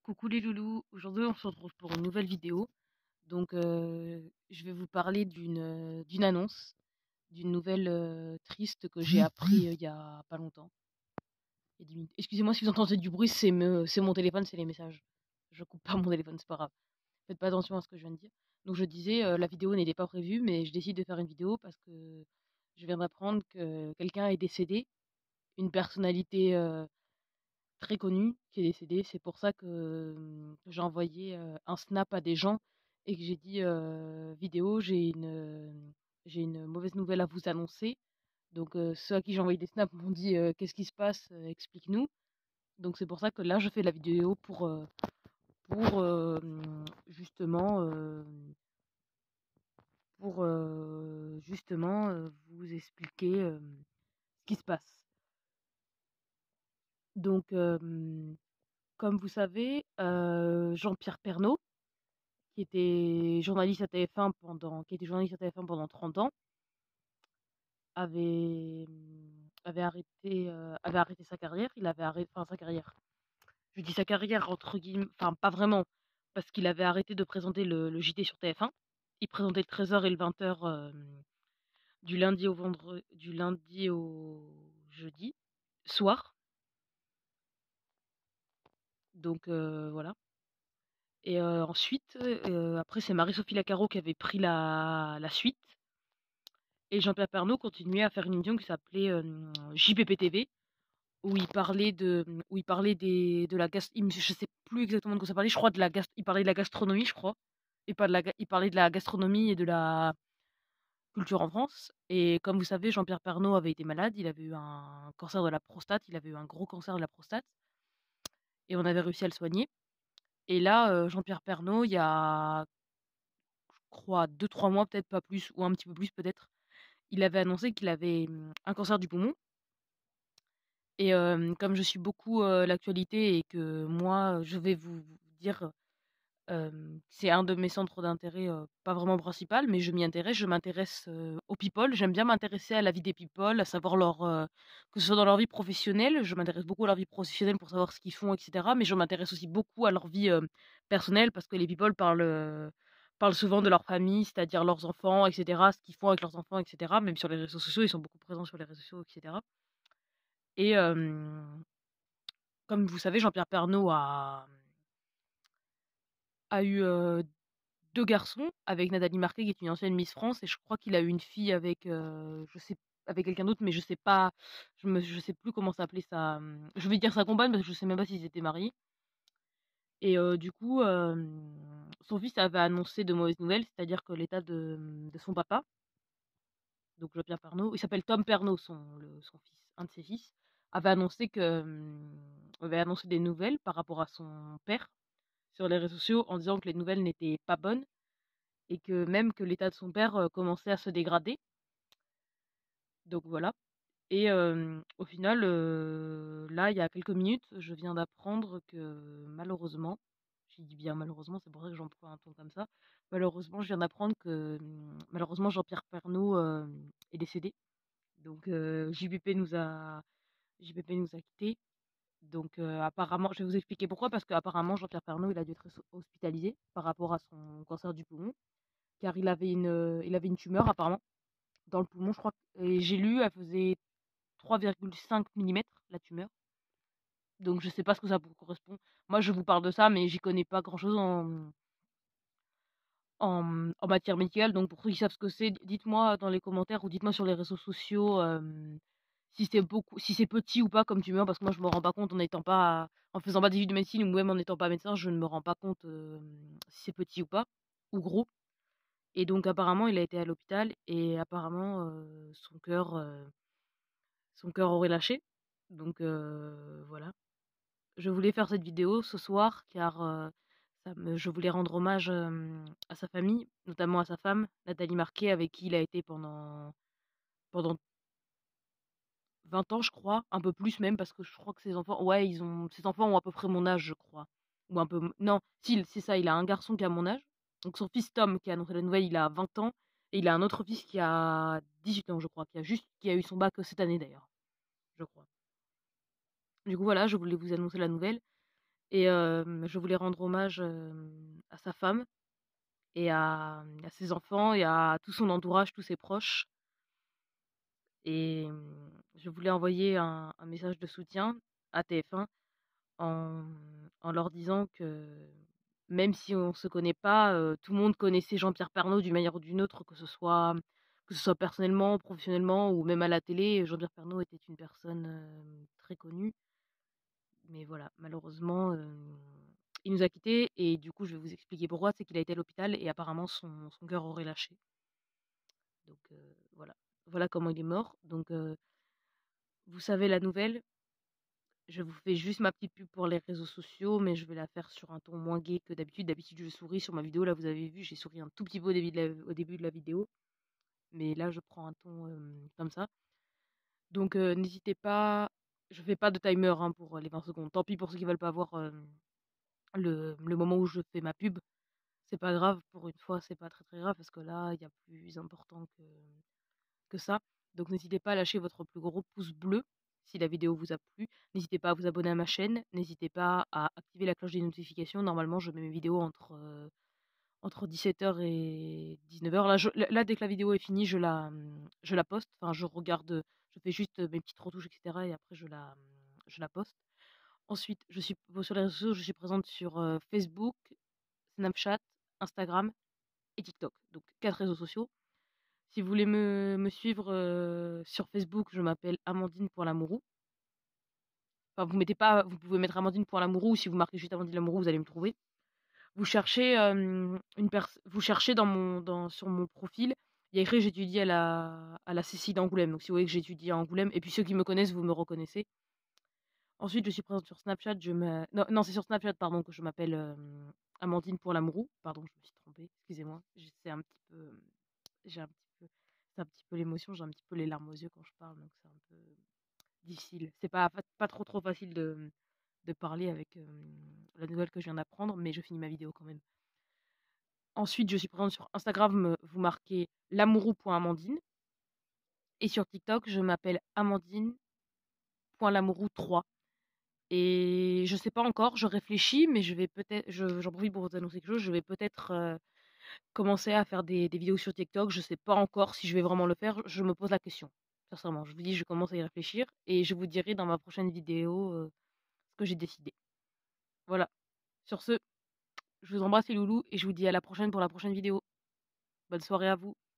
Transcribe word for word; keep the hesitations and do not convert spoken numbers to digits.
Coucou les loulous, aujourd'hui on se retrouve pour une nouvelle vidéo. Donc euh, je vais vous parler d'une euh, d'une annonce, d'une nouvelle euh, triste que j'ai appris euh, il y a pas longtemps. Il y a dix minutes. Excusez-moi si vous entendez du bruit, c'est me- c'est mon téléphone, c'est les messages. Je coupe pas mon téléphone, c'est pas grave. Faites pas attention à ce que je viens de dire. Donc je disais, euh, la vidéo n'était pas prévue, mais je décide de faire une vidéo parce que je viens d'apprendre que quelqu'un est décédé, une personnalité euh, très connu qui est décédé. C'est pour ça que euh, j'ai envoyé euh, un snap à des gens et que j'ai dit euh, vidéo, j'ai une, euh, j'ai une mauvaise nouvelle à vous annoncer. Donc euh, ceux à qui j'ai envoyé des snaps m'ont dit euh, qu'est-ce qui se passe, euh, explique-nous. Donc c'est pour ça que là je fais la vidéo pour, euh, pour euh, justement, euh, pour, euh, justement euh, vous expliquer euh, ce qui se passe. Donc euh, comme vous savez, euh, Jean-Pierre Pernaut, qui était journaliste à T F un pendant, qui était journaliste à T F un pendant trente ans, avait, avait arrêté, euh, avait arrêté sa carrière. Il avait arrêté, enfin sa carrière. Je dis sa carrière entre guillemets, enfin pas vraiment, parce qu'il avait arrêté de présenter le, le J T sur T F un. Il présentait le treize heures et le vingt heures euh, du lundi au vendredi, du lundi au jeudi soir. Donc euh, voilà. Et euh, ensuite, euh, après c'est Marie-Sophie Lacaro qui avait pris la, la suite. Et Jean-Pierre Pernaut continuait à faire une émission qui s'appelait euh, J P P T V, où il parlait de, où il parlait des, de la gast, il me- je sais plus exactement de quoi ça parlait. Je crois de la gast, il parlait de la gastronomie, je crois. Et pas de la, ga- il parlait de la gastronomie et de la culture en France. Et comme vous savez, Jean-Pierre Pernaut avait été malade. Il avait eu un cancer de la prostate. Il avait eu un gros cancer de la prostate. Et on avait réussi à le soigner. Et là, euh, Jean-Pierre Pernaut, il y a, je crois, deux, trois mois, peut-être pas plus, ou un petit peu plus peut-être, il avait annoncé qu'il avait hum, un cancer du poumon. Et hem, comme je suis beaucoup, heu, l'actualité et que moi, je vais vous vous dire, hem, c'est un de mes centres d'intérêt, heu, pas vraiment principal, mais je m'y intéresse. Je m'intéresse, heu, aux people. J'aime bien m'intéresser à la vie des people, à savoir leur, heu, que ce soit dans leur vie professionnelle, je m'intéresse beaucoup à leur vie professionnelle pour savoir ce qu'ils font et cetera, mais je m'intéresse aussi beaucoup à leur vie, hem, personnelle parce que les people parlent, heu, parlent souvent de leur famille, c'est-à-dire leurs enfants et cetera, ce qu'ils font avec leurs enfants et cetera. Même sur les réseaux sociaux, ils sont beaucoup présents sur les réseaux sociaux et cetera. Et hem comme vous savez, Jean-Pierre Pernaut a, a eu euh, deux garçons avec Nathalie Marquet, qui est une ancienne Miss France, et je crois qu'il a eu une fille avec, euh, je sais, avec quelqu'un d'autre, mais je sais pas, je me, je sais plus comment s'appelait sa, je vais dire sa compagne parce que je sais même pas s'ils étaient mariés. Et euh, du coup, euh, son fils avait annoncé de mauvaises nouvelles, c'est-à-dire que l'état de, de son papa, donc Jean-Pierre Pernaut, il s'appelle Tom Pernaut, son, le- son fils, un de ses fils, avait annoncé que, euh, avait annoncé des nouvelles par rapport à son père sur les réseaux sociaux en disant que les nouvelles n'étaient pas bonnes et que même que l'état de son père euh, commençait à se dégrader. Donc voilà. Et euh, au final, euh, là, il y a quelques minutes, je viens d'apprendre que malheureusement, j'ai dit bien malheureusement, c'est pour ça que j'emploie un ton comme ça, malheureusement, je viens d'apprendre que hum, malheureusement Jean-Pierre Pernaut euh, est décédé. Donc euh, J P P nous a J P P nous a quittés. Donc euh, apparemment, je vais vous expliquer pourquoi, parce qu'apparemment Jean-Pierre Pernaut, il a dû être hospitalisé par rapport à son cancer du poumon, car il avait une, euh, il avait une tumeur apparemment dans le poumon, je crois. Et j'ai lu, elle faisait trois virgule cinq millimètres la tumeur. Donc je sais pas ce que ça correspond. Moi, je vous parle de ça, mais j'y connais pas grand-chose en, en, en matière médicale. Donc pour ceux qui savent ce que c'est, dites-moi dans les commentaires ou dites-moi sur les réseaux sociaux euh, si c'est beaucoup, si c'est petit ou pas comme tumeur, parce que moi je me rends pas compte en étant pas, en faisant pas d'études de médecine ou même en n'étant pas médecin, je ne me rends pas compte euh, si c'est petit ou pas ou gros. Et donc apparemment, il a été à l'hôpital et apparemment euh, son cœur, euh, son cœur aurait lâché. Donc euh, voilà. Je voulais faire cette vidéo ce soir car euh, ça me, je voulais rendre hommage euh, à sa famille, notamment à sa femme, Nathalie Marquet, avec qui il a été pendant pendant vingt ans, je crois, un peu plus même, parce que je crois que ses enfants, ouais, ils ont, ses enfants ont à peu près mon âge, je crois, ou un peu, m- non, si, c'est ça, il a un garçon qui a mon âge, donc son fils Tom, qui a annoncé la nouvelle, il a vingt ans, et il a un autre fils qui a dix-huit ans, je crois, qui a juste, qui a eu son bac cette année d'ailleurs, je crois. Du coup, voilà, je voulais vous annoncer la nouvelle, Et hem, je voulais rendre hommage, hem, à sa femme et à, mmh, à ses enfants et à tout son entourage, tous ses proches. Et mmh, je voulais envoyer un un message de soutien à T F un en, mmh, en leur disant que même si on se connaît pas, heu, tout le monde connaissait Jean-Pierre Pernaut d'une manière ou d'une autre, que ce soit que ce soit personnellement, professionnellement ou même à la télé. Jean-Pierre Pernaut était une personne, hem, très connue. Mais voilà, malheureusement, hem, il nous a quittés et du coup, je vais vous expliquer pourquoi. C'est qu'il a été à l'hôpital et apparemment son son cœur aurait lâché. Donc heu, voilà. Voilà comment il est mort. Donc heu, vous savez la nouvelle. Je vous fais juste ma petite pub pour les réseaux sociaux, mais je vais la faire sur un ton moins gai que d'habitude. D'habitude, je souris sur ma vidéo. Là, vous avez vu, j'ai souri un tout petit peu au début de la, au début de la vidéo. Mais là, je prends un ton euh, comme ça. Donc, euh, n'hésitez pas. Je fais pas de timer hein, pour les vingt secondes. Tant pis pour ceux qui veulent pas voir euh, le, le moment où je fais ma pub. C'est pas grave. Pour une fois, c'est pas très très grave parce que là, il y a plus important que, que ça. Donc n'hésitez pas à lâcher votre plus gros pouce bleu si la vidéo vous a plu. N'hésitez pas à vous abonner à ma chaîne. N'hésitez pas à activer la cloche des notifications. Normalement, je mets mes vidéos entre, euh, entre dix-sept heures et dix-neuf heures. Là, je- là, dès que la vidéo est finie, je la, hum, je la poste. Enfin, je regarde, je fais juste mes petites retouches, et cetera. Et après, je la, hum, je la poste. Ensuite, je suis sur les réseaux sociaux, je suis présente sur euh, Facebook, Snapchat, Instagram et TikTok. Donc, quatre réseaux sociaux. Si vous voulez me, me suivre euh, sur Facebook, je m'appelle Amandine pour l'amourou. Enfin, vous mettez pas, vous pouvez mettre Amandine pour l'amourou ou si vous marquez juste Amandine l'amourou, vous allez me trouver. Vous cherchez euh, une pers- vous cherchez dans mon, dans, sur mon profil, il y a écrit j'étudie à la, à la Cécile d'Angoulême. Donc si vous voyez que j'étudie à Angoulême, et puis ceux qui me connaissent, vous me reconnaissez. Ensuite, je suis présente sur Snapchat. Je me... Non, non c'est sur Snapchat, pardon, que je m'appelle euh, Amandine pour l'amourou. Pardon, je me suis trompée. Excusez-moi. C'est un petit peu, j'ai un petit peu, c'est un petit peu l'émotion. J'ai un petit peu les larmes aux yeux quand je parle, donc c'est un peu difficile. C'est pas, pas, pas trop trop facile de, de parler avec euh, la nouvelle que je viens d'apprendre, mais je finis ma vidéo quand même. Ensuite, je suis présente sur Instagram, vous marquez lamourou.amandine. Et sur TikTok, je m'appelle amandine.lamourou trois. Et je sais pas encore, je réfléchis, mais je vais peut-être, je- j'en profite pour vous annoncer quelque chose, je vais peut-être euh, commencer à faire des, des vidéos sur TikTok. Je sais pas encore si je vais vraiment le faire, je me pose la question. Sincèrement, je vous dis, je commence à y réfléchir et je vous dirai dans ma prochaine vidéo euh, ce que j'ai décidé. Voilà. Sur ce, je vous embrasse les loulous et je vous dis à la prochaine pour la prochaine vidéo. Bonne soirée à vous.